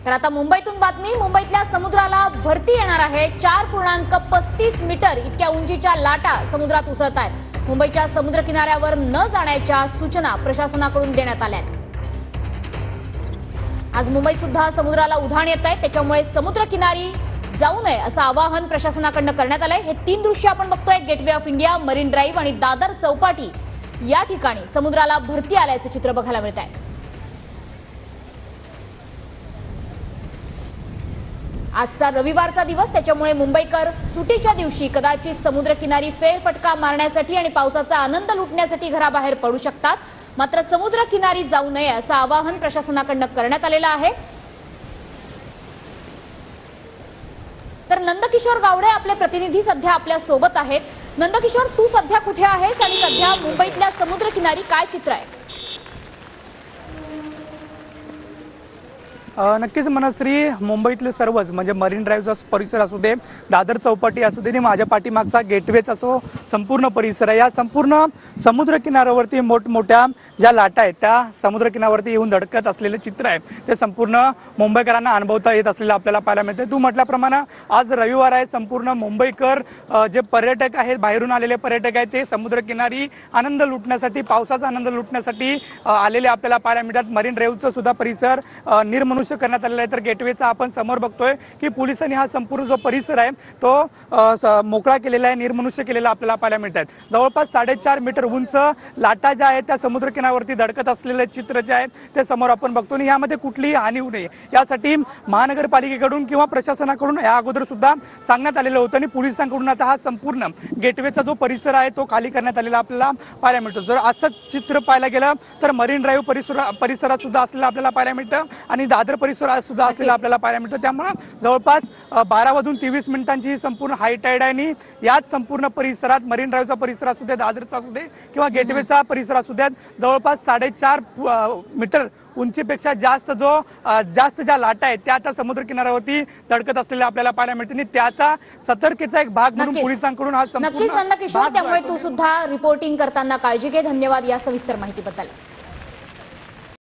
तर आता मुंबईतून बातमी। मुंबईतल्या समुद्राला भरती येणार आहे। 4.35 मीटर इतक्या उंचीच्या लाटा समुद्रात उसळत आहेत। मुंबईच्या समुद्र किनाऱ्यावर न जाण्याच्या सूचना प्रशासनाकडून देण्यात आल्या आहेत। आज मुंबईत सुद्धा समुद्राला उधाण येत आहे, त्याच्यामुळे समुद्र किनारी जाऊ नये असं आवाहन प्रशासनाकडून करण्यात आलंय। हे तीन दृश्य आपण बघतोय। Gateway of India, marine drive आणि दादर चौपाटी या ठिकाणी समुद्राला भरती आल्याचे चित्र बघायला मिळत आहे। आजचा रविवारचा दिवस, त्याच्यामुळे मुंबईकर सुटीच्या दिवशी कदाचित समुद्रकिनारी फेरफटका मारण्यासाठी आणि पावसाचा आनंद लुटण्यासाठी घराबाहेर पडू शकतात। मात्र समुद्रकिनारी जाऊ नये असं आवाहन प्रशासनाकडून करण्यात आलेलं आहे। तर नंदकिशोर गावडे आपले प्रतिनिधी सध्या आपल्या सोबत आहेत। नंदकिशोर, तू सध्या कुठे आहेस आणि सध्या मुंबईतल्या समुद्रकिनारी काय चित्र आहे? नक्कीच मनश्री, मुंबईतले सर्वच म्हणजे मरीन ड्राईव्हचा परिसर असू दे, दादर चौपाटी असू दे आणि माझ्या पाठीमागचा गेटवेच असो, संपूर्ण परिसर आहे। या संपूर्ण समुद्र किनाऱ्यावरती मोठमोठ्या ज्या लाटा आहेत त्या समुद्र किनाऱ्यावरती येऊन धडकत असलेले चित्र आहे ते संपूर्ण मुंबईकरांना अनुभवता येत असलेलं आपल्याला पाहायला मिळते। तू म्हटल्याप्रमाणे आज रविवार आहे। संपूर्ण मुंबईकर जे पर्यटक आहेत, बाहेरून आलेले पर्यटक आहेत, ते समुद्रकिनारी आनंद लुटण्यासाठी, पावसाचा आनंद लुटण्यासाठी आलेले आपल्याला पाहायला मिळतात। मरीन ड्राईव्हचा सुद्धा परिसर निर्मनुष्य करण्यात आलेला आहे। तर गेटवेचा आपण समोर बघतोय की पोलिसांनी हा संपूर्ण जो परिसर आहे तो मोकळा केलेला आहे, निर्मनुष्य केलेला आपल्याला पाहायला मिळत आहे। जवळपास 4.5 मीटर उंच लाटा ज्या आहेत त्या समुद्र किनाऱ्यावरती धडकत असलेले चित्र जे आहे ते समोर आपण बघतो आणि यामध्ये कुठलीही हानी होऊ नये यासाठी महानगरपालिकेकडून किंवा प्रशासनाकडून या अगोदर सुद्धा सांगण्यात आलेलं होतं आणि पोलिसांकडून आता हा संपूर्ण गेटवेचा जो परिसर आहे तो खाली करण्यात आलेला आपल्याला पाहायला मिळतो। जर असं चित्र पाहायला गेलं तर मरीन ड्राईव्ह परिसरात सुद्धा असलेलं आपल्याला पाहायला मिळतं आणि दादर परिसरात सुद्धा असलेला आपल्याला पाहायला मिळतं। त्यामुळे जवळपास 12 वाजून 23 मिनिटांची ही संपूर्ण हाय टाईड आहे आणि याच संपूर्ण परिसरात मरीन ड्राईव्हचा परिसर असू दे, दादरचा असू दे किंवा गेटवेचा परिसर असू द्यात, जवळपास 4.5 मीटर उंचीपेक्षा जास्त ज्या लाटा आहेत त्या आता समुद्र किनाऱ्यावरती धडकत असलेल्या आपल्याला पाहायला मिळते आणि त्याचा सतर्कतेचा एक भाग म्हणून पोलिसांकडून हा संपूर्ण नक्कीच नंदकिशोर, त्यामुळे तू सुद्धा रिपोर्टिंग करताना काळजी घे। धन्यवाद या सविस्तर माहितीबद्दल।